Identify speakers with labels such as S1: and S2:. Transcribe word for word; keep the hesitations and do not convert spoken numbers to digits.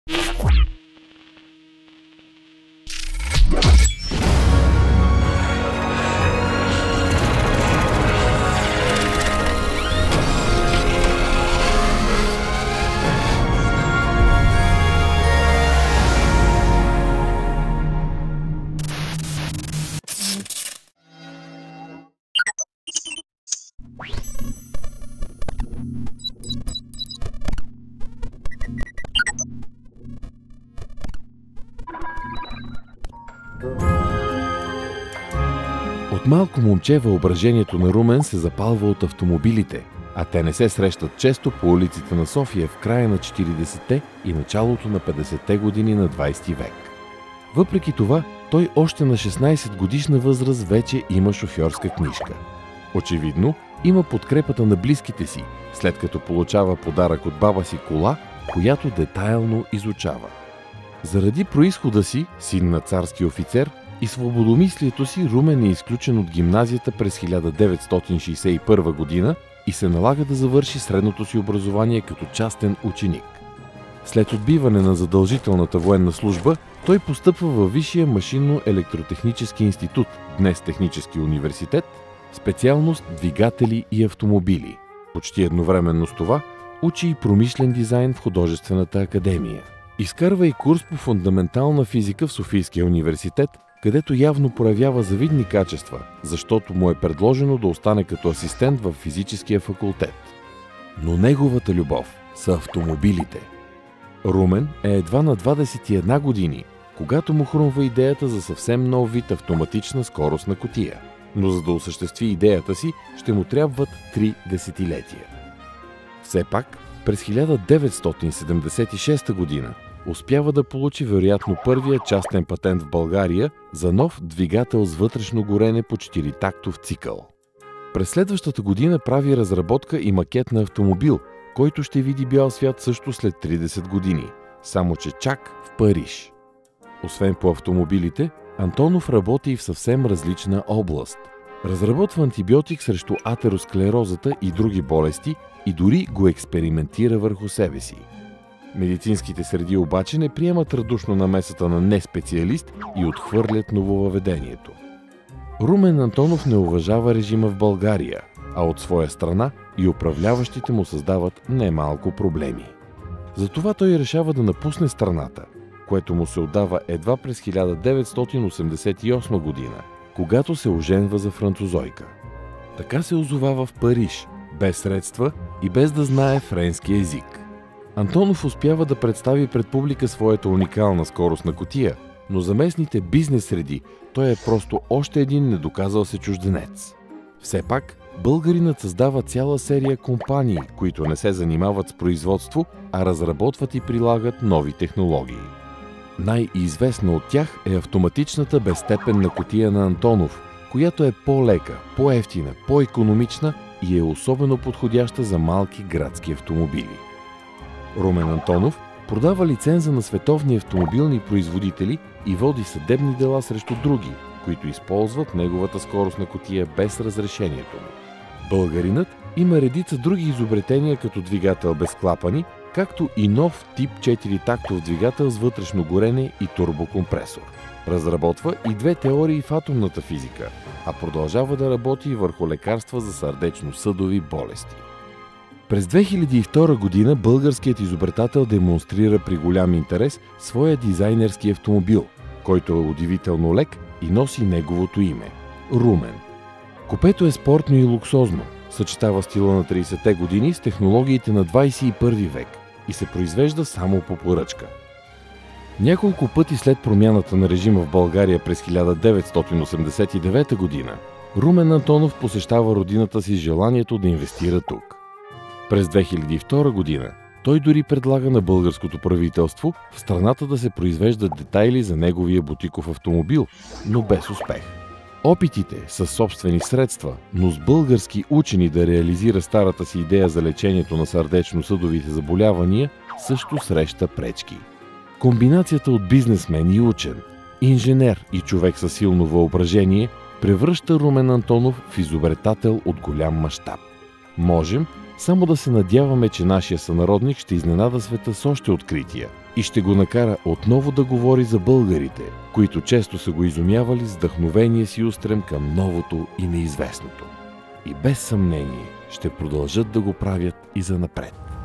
S1: От малко момче въображението на Румен се запалва от автомобилите, а те не се срещат често по улиците на София в края на четиридесетте и началото на петдесетте години на двадесети век. Въпреки това, той още на шестнадесет годишна възраст вече има шофьорска книжка. Очевидно, има подкрепата на близките си, след като получава подарък от баба си кола, която детайлно изучава. Заради произхода си, син на царски офицер, и свободомислието си, Румен е изключен от гимназията през хиляда деветстотин шейсет и първа година и се налага да завърши средното си образование като частен ученик. След отбиване на задължителната военна служба, той постъпва във Висшия машинно-електротехнически институт, днес Технически университет, специалност двигатели и автомобили. Почти едновременно с това учи и промишлен дизайн в Художествената академия. Изкарва и курс по фундаментална физика в Софийския университет, където явно проявява завидни качества, защото му е предложено да остане като асистент в физическия факултет. Но неговата любов са автомобилите. Румен е едва на двадесет и една години, когато му хрумва идеята за съвсем нов вид автоматична скоростна кутия. Но за да осъществи идеята си, ще му трябват три десетилетия. Все пак, през хиляда деветстотин седемдесет и шеста година успява да получи вероятно първия частен патент в България за нов двигател с вътрешно горене по четиритактов цикъл. През следващата година прави разработка и макет на автомобил, който ще види бял свят също след тридесет години, само че чак в Париж. Освен по автомобилите, Антонов работи и в съвсем различна област. Разработва антибиотик срещу атеросклерозата и други болести и дори го експериментира върху себе си. Медицинските среди обаче не приемат радушно намесата на неспециалист и отхвърлят нововъведението. Румен Антонов не уважава режима в България, а от своя страна и управляващите му създават немалко проблеми. Затова той решава да напусне страната, което му се отдава едва през хиляда деветстотин осемдесет и осма година, когато се оженва за французойка. Така се озовава в Париж, без средства и без да знае френски език. Антонов успява да представи пред публика своята уникална скоростна кутия, но за местните бизнес среди той е просто още един недоказал се чужденец. Все пак, българинът създава цяла серия компании, които не се занимават с производство, а разработват и прилагат нови технологии. Най-известна от тях е автоматичната безстепенна кутия на Антонов, която е по-лека, по-евтина, по-икономична и е особено подходяща за малки градски автомобили. Румен Антонов продава лиценза на световни автомобилни производители и води съдебни дела срещу други, които използват неговата скоростна кутия без разрешението му. Българинът има редица други изобретения като двигател без клапани, както и нов тип четиритактов двигател с вътрешно горене и турбокомпресор. Разработва и две теории в атомната физика, а продължава да работи и върху лекарства за сърдечно-съдови болести. През две хиляди и втора година българският изобретател демонстрира при голям интерес своя дизайнерски автомобил, който е удивително лек и носи неговото име – Румен. Купето е спортно и луксозно, съчетава стила на тридесетте години с технологиите на двадесет и първи век и се произвежда само по поръчка. Няколко пъти след промяната на режима в България през хиляда деветстотин осемдесет и девета година, Румен Антонов посещава родината си с желанието да инвестира тук. През две хиляди и втора година той дори предлага на българското правителство в страната да се произвеждат детайли за неговия бутиков автомобил, но без успех. Опитите със собствени средства, но с български учени да реализира старата си идея за лечението на сърдечно-съдовите заболявания също среща пречки. Комбинацията от бизнесмен и учен, инженер и човек със силно въображение превръща Румен Антонов в изобретател от голям мащаб. Можем само да се надяваме, че нашия сънародник ще изненада света с още открития, и ще го накара отново да говори за българите, които често са го изумявали с вдъхновения си устрем към новото и неизвестното. И без съмнение ще продължат да го правят и занапред.